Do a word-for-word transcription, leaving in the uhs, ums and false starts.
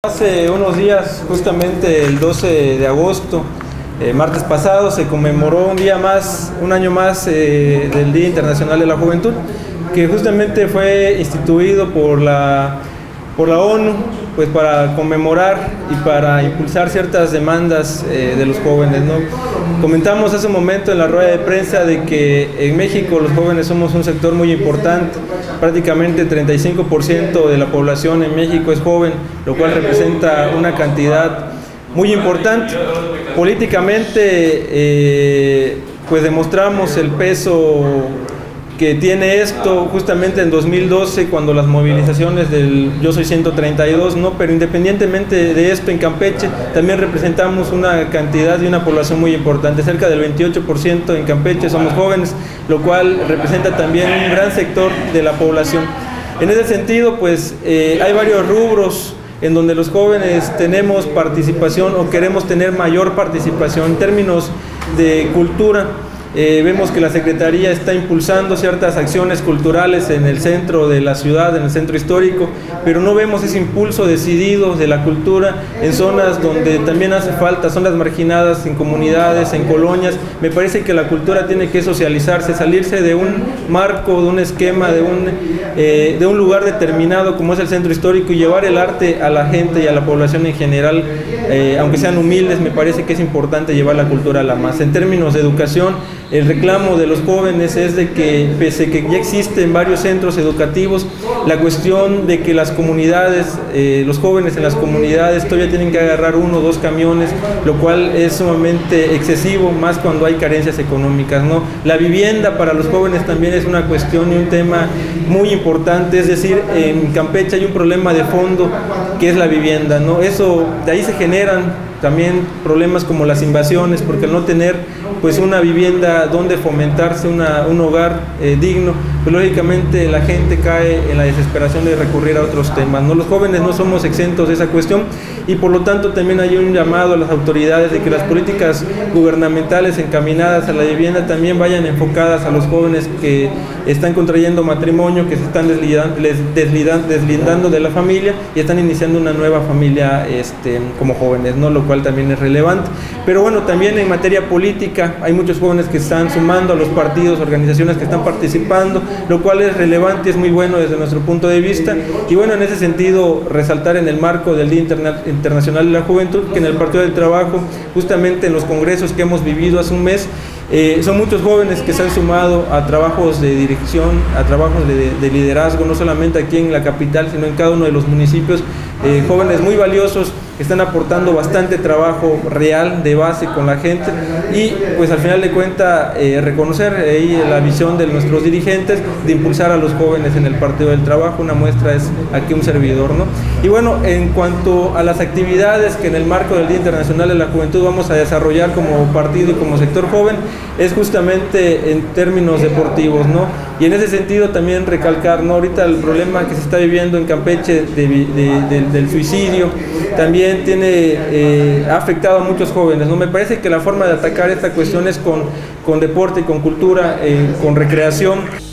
Hace unos días, justamente el doce de agosto, eh, martes pasado, se conmemoró un día más, un año más eh, del Día Internacional de la Juventud, que justamente fue instituido por la, por la ONU, pues para conmemorar y para impulsar ciertas demandas eh, de los jóvenes, ¿no? Comentamos hace un momento en la rueda de prensa de que en México los jóvenes somos un sector muy importante. Prácticamente el treinta y cinco por ciento de la población en México es joven, lo cual representa una cantidad muy importante. Políticamente, eh, pues demostramos el peso que tiene esto justamente en dos mil doce, cuando las movilizaciones del Yo Soy ciento treinta y dos, ¿no? Pero independientemente de esto, en Campeche también representamos una cantidad y una población muy importante. Cerca del veintiocho por ciento en Campeche somos jóvenes, lo cual representa también un gran sector de la población. En ese sentido, pues eh, hay varios rubros en donde los jóvenes tenemos participación o queremos tener mayor participación en términos de cultura. Eh, vemos que la Secretaría está impulsando ciertas acciones culturales en el centro de la ciudad, en el centro histórico, pero no vemos ese impulso decidido de la cultura en zonas donde también hace falta, zonas marginadas, en comunidades, en colonias. Me parece que la cultura tiene que socializarse, salirse de un marco, de un esquema, de un, eh, de un lugar determinado como es el centro histórico y llevar el arte a la gente y a la población en general, eh, aunque sean humildes. Me parece que es importante llevar la cultura a la masa. En términos de educación, el reclamo de los jóvenes es de que, pese a que ya existen varios centros educativos, la cuestión de que las comunidades, eh, los jóvenes en las comunidades todavía tienen que agarrar uno o dos camiones, lo cual es sumamente excesivo, más cuando hay carencias económicas, ¿no? La vivienda para los jóvenes también es una cuestión y un tema muy importante, es decir, en Campeche hay un problema de fondo que es la vivienda, ¿no? Eso, de ahí se generan también problemas como las invasiones, porque al no tener pues una vivienda donde fomentarse una, un hogar eh, digno, pues lógicamente la gente cae en la desesperación de recurrir a otros temas, ¿no? Los jóvenes no somos exentos de esa cuestión y por lo tanto también hay un llamado a las autoridades de que las políticas gubernamentales encaminadas a la vivienda también vayan enfocadas a los jóvenes que están contrayendo matrimonio, que se están deslindando, deslindando de la familia y están iniciando una nueva familia este, como jóvenes, ¿no? Lo cual también es relevante. Pero bueno, también en materia política hay muchos jóvenes que están sumando a los partidos, organizaciones que están participando, lo cual es relevante, es muy bueno desde nuestro punto de vista. Y bueno, en ese sentido, resaltar en el marco del Día Interna Internacional de la Juventud, que en el Partido del Trabajo, justamente en los congresos que hemos vivido hace un mes, Eh, son muchos jóvenes que se han sumado a trabajos de dirección, a trabajos de, de liderazgo, no solamente aquí en la capital, sino en cada uno de los municipios, eh, jóvenes muy valiosos que están aportando bastante trabajo real, de base con la gente y pues al final de cuentas eh, reconocer ahí la visión de nuestros dirigentes de impulsar a los jóvenes en el Partido del Trabajo. Una muestra es aquí un servidor, ¿no? Y bueno, en cuanto a las actividades que en el marco del Día Internacional de la Juventud vamos a desarrollar como partido y como sector joven, es justamente en términos deportivos, ¿no? Y en ese sentido también recalcar, ¿no? Ahorita el problema que se está viviendo en Campeche de, de, de, del suicidio también tiene, eh, ha afectado a muchos jóvenes, ¿no? Me parece que la forma de atacar esta cuestión es con, con deporte y con cultura, eh, con recreación.